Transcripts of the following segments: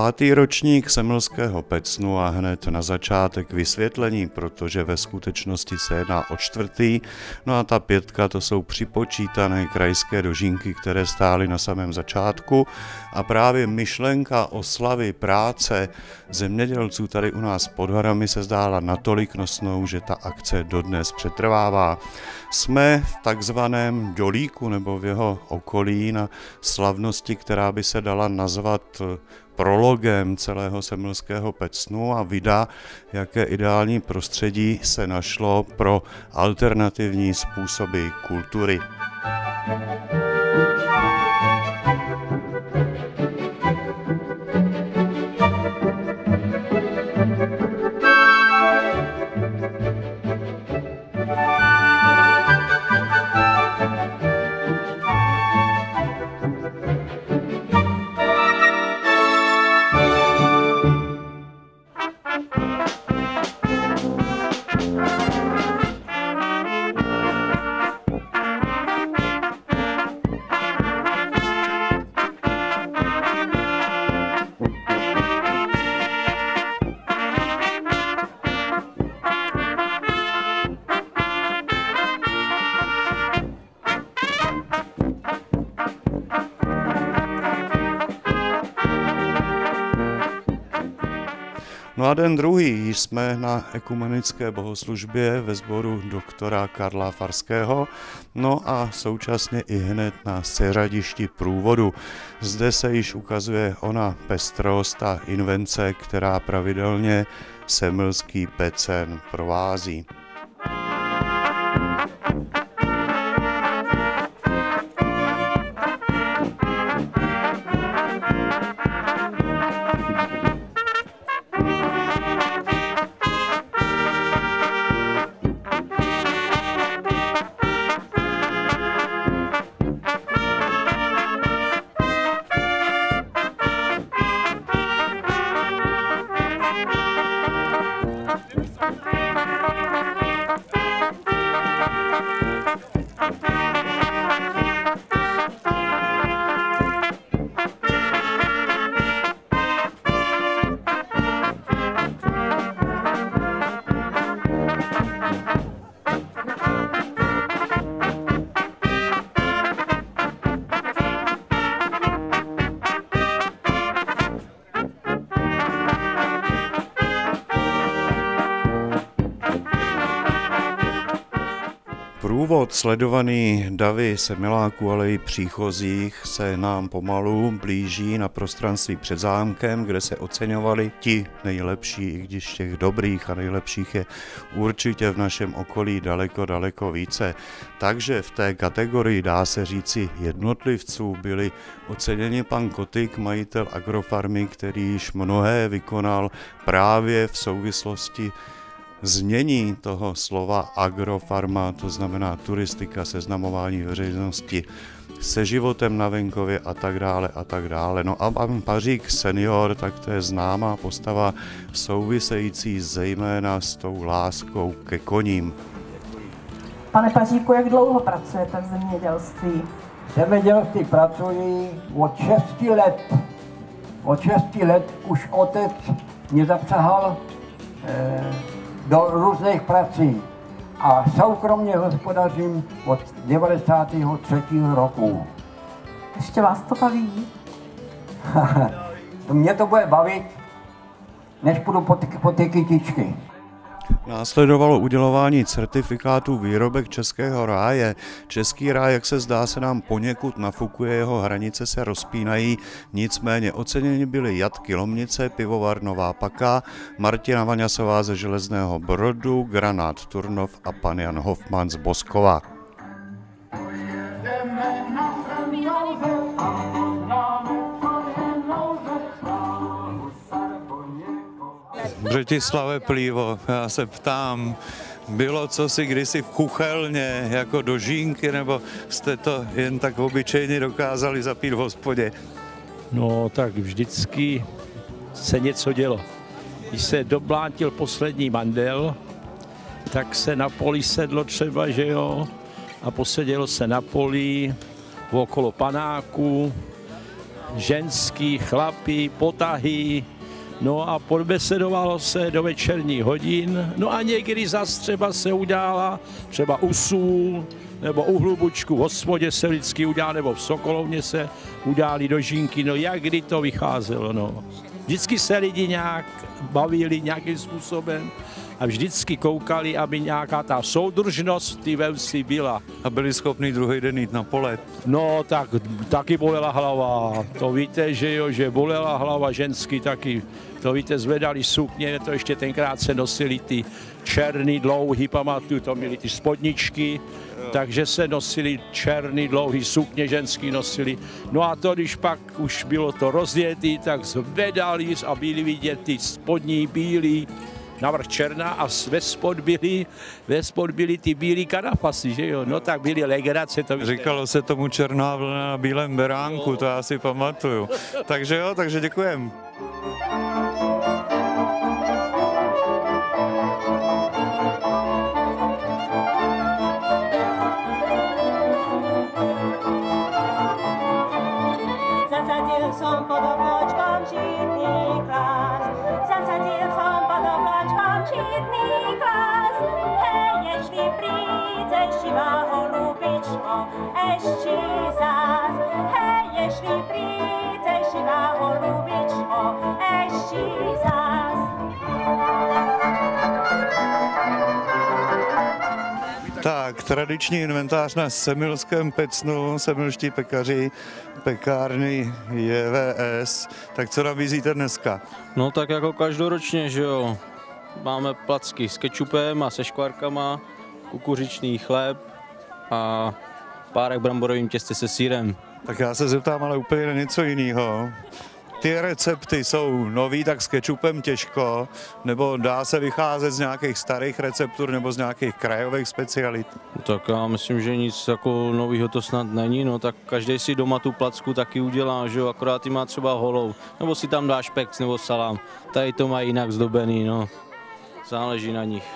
5. ročník Semilského Pecnu a hned na začátek vysvětlení, protože ve skutečnosti se jedná o 4. No a ta 5, to jsou připočítané krajské dožínky, které stály na samém začátku a právě myšlenka oslavy práce zemědělců tady u nás pod horami se zdála natolik nosnou, že ta akce dodnes přetrvává. Jsme v takzvaném Dolíku nebo v jeho okolí na slavnosti, která by se dala nazvat prologem celého Semilského Pecnu a vida, jaké ideální prostředí se našlo pro alternativní způsoby kultury. No a den druhý jsme na ekumenické bohoslužbě ve sboru doktora Karla Farského, no a současně i hned na seřadišti průvodu. Zde se již ukazuje ona pestrost a invence, která pravidelně Semilský Pecen provází. Průvod sledovaný davy semiláků, ale i příchozích se nám pomalu blíží na prostranství před zámkem, kde se oceňovali ti nejlepší, i když těch dobrých a nejlepších je určitě v našem okolí daleko více. Takže v té kategorii, dá se říci, jednotlivců byli oceněni pan Kotyk, majitel agrofarmy, který již mnohé vykonal právě v souvislosti znění toho slova agrofarma, to znamená turistika, seznamování veřejnosti se životem na venkově a tak dále. No a pan Pařík senior, tak to je známá postava související zejména s tou láskou ke koním. Pane Paříku, jak dlouho pracujete v zemědělství? V zemědělství pracuji od 6 let. Od 6 let už otec mě zapřahal do různých prací a soukromně hospodařím od 93. roku. Ještě vás to baví? Mě to bude bavit, než půjdu po ty kytičky. Následovalo udělování certifikátů výrobek Českého ráje. Český ráj, jak se zdá, se nám poněkud nafukuje, jeho hranice se rozpínají, nicméně oceněni byli Jatky Lomnice, pivovar Nová Paka, Martina Vaňasová ze Železného Brodu, Granát Turnov a pan Jan Hofman z Boskova. Břetislave Plívo, já se ptám, bylo cosi kdysi v Chuchelně jako dožínky, nebo jste to jen tak obyčejně dokázali zapít v hospodě? No tak vždycky se něco dělo. Když se doblátil poslední mandel, tak se na poli sedlo třeba, že jo, a posedělo se na poli okolo panáku, ženský, chlapí, potahy, no a podbesedovalo se do večerních hodin, no a někdy zas třeba se udělala třeba u Sůl, nebo u Hlubučku, v hospodě se vždycky udělá, nebo v Sokolovně se udělali dožínky, no jak kdy to vycházelo, no. Vždycky se lidi nějak bavili nějakým způsobem a vždycky koukali, aby nějaká ta soudržnost v té vsi byla. A byli schopni druhý den jít na pole. No, tak taky bolela hlava, to víte, že jo, že bolela hlava ženský taky, to víte, zvedali sukně, to ještě tenkrát se nosili ty černý, dlouhý, pamatuju, to byly ty spodničky, takže se nosili černý, dlouhý sukně, ženský nosili. No a to, když pak už bylo to rozjetý, tak zvedali a byli vidět ty spodní bílý, navrch černá a ve spod byly ty bílý karafasy, že jo, no tak byly legrace. To Říkalo se tomu černá vlna na bílém beránku, to já si pamatuju. Takže jo, takže děkujem. Zasadil som pod obločkom žitný klas, zasadil som pod obločkom žitný klas. Hej, jeśli prídeš, živá holubičko, ešte zás. Hej, jeśli prídeš, živá holubičko, ešte zás. Tak, tradiční inventář na Semilském Pecnu, semilští pekaři, pekárny JVS. Tak co nabízíte dneska? No tak jako každoročně, že jo. Máme placky s kečupem a se škvarkama, kukuřičný chléb a párek bramborovým těsty se sýrem. Tak já se zeptám ale úplně na něco jiného. Ty recepty jsou nový, tak s kečupem těžko, nebo dá se vycházet z nějakých starých receptur nebo z nějakých krajových specialit? Tak já myslím, že nic jako novýho to snad není, no tak každý si doma tu placku taky udělá, že jo, akorát ty má třeba holou, nebo si tam dáš peks nebo salám, tady to má jinak zdobený, no, záleží na nich.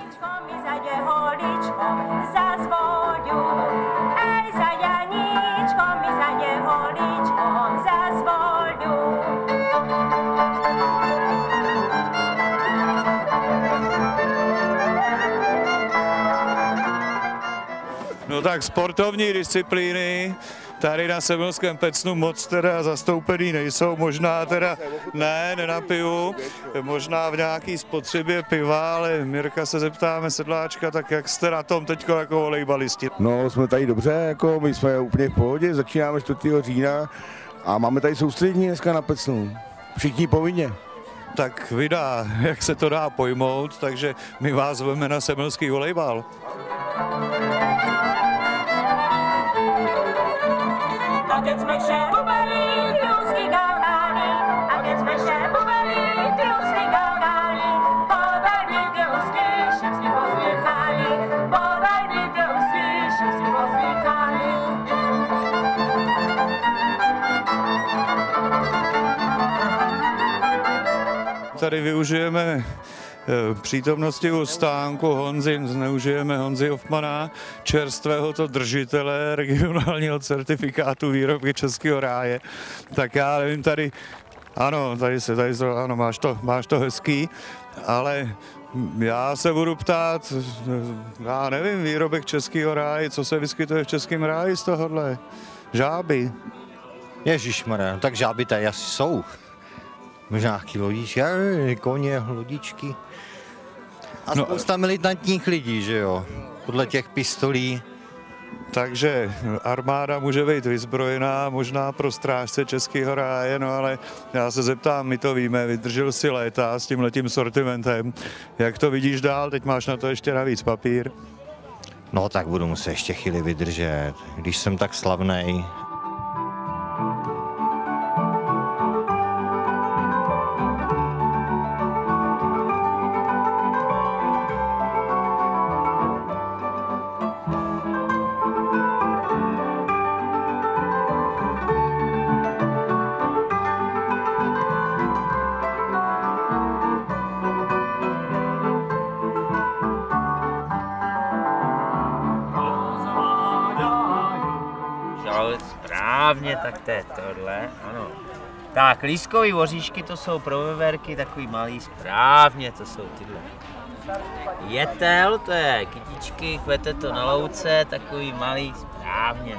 No tak sportovní disciplíny tady na Semilském Pecnu moc teda zastoupený nejsou, možná teda, nenapiju, možná v nějaký spotřebě piva, ale Mirka se zeptáme, sedláčka, tak jak jste na tom teďko jako volejbalisti? No, jsme tady dobře, jako my jsme úplně v pohodě, začínáme 4. října a máme tady soustředění dneska na Pecnu, všichni povinně. Tak vydá, jak se to dá pojmout, takže my vás zveme na semilský volejbal. A keď sme še bubeli, trusky gaudáni, a keď sme še bubeli, trusky gaudáni, podaj mi trusky, všetci pozvíchali, podaj mi trusky, všetci pozvíchali. Tady využijeme přítomnosti u stánku zneužijeme Honzy Hoffmana, čerstvého to držitele regionálního certifikátu výrobky Českého ráje. Tak já nevím, tady, ano, ano, máš to hezký, ale já se budu ptát, já nevím, výrobek Českého ráje, co se vyskytuje v Českém ráji z tohohle? Žáby. Ježišmarja, tak žáby tady asi jsou. Možná nějaký lodíčky, koně, lodičky. A spousta militantních lidí, že jo, podle těch pistolí. Takže armáda může být vyzbrojená, možná pro strážce Českého ráje, no ale já se zeptám, my to víme, vydržel si léta s tímhletím sortimentem. Jak to vidíš dál, teď máš na to ještě navíc papír? No tak budu muset ještě chvíli vydržet, když jsem tak slavnej. Správně, tak to je tohle, ano. Tak, lískový oříšky, to jsou pro veverky, takový malý, správně, to jsou tyhle. Jetel, to je kytičky, kvete to na louce, takový malý, správně.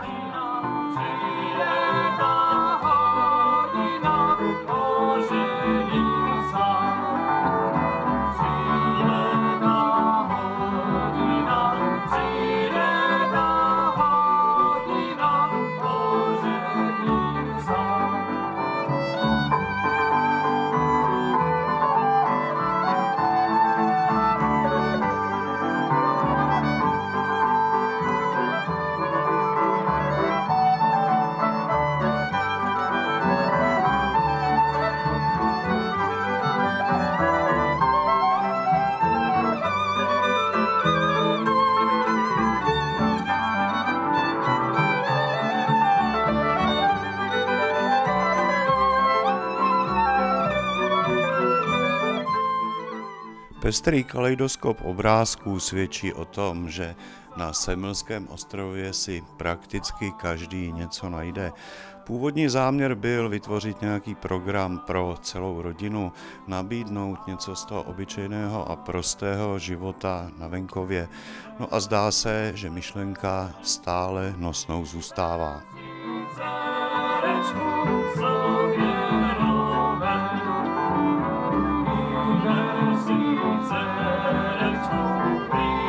Pestrý kaleidoskop obrázků svědčí o tom, že na Semilském ostrově si prakticky každý něco najde. Původní záměr byl vytvořit nějaký program pro celou rodinu, nabídnout něco z toho obyčejného a prostého života na venkově. No a zdá se, že myšlenka stále nosnou zůstává. Měsíce,